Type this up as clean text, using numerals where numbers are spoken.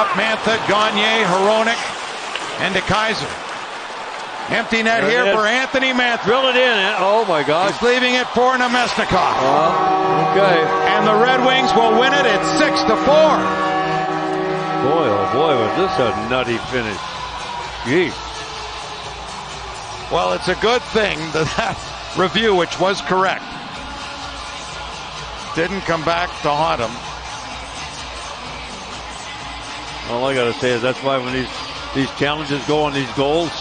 Mantha, Gagne, Hronek, and DeKeyser. Empty net here for Anthony Mantha. Drill it in. Oh my gosh. He's leaving it for Namestnikov. Okay. And the Red Wings will win it. It's 6-4. Boy, oh boy, was this a nutty finish. Gee. Well, it's a good thing that review, which was correct, didn't come back to haunt him. All I got to say is that's why when these challenges go on these goals,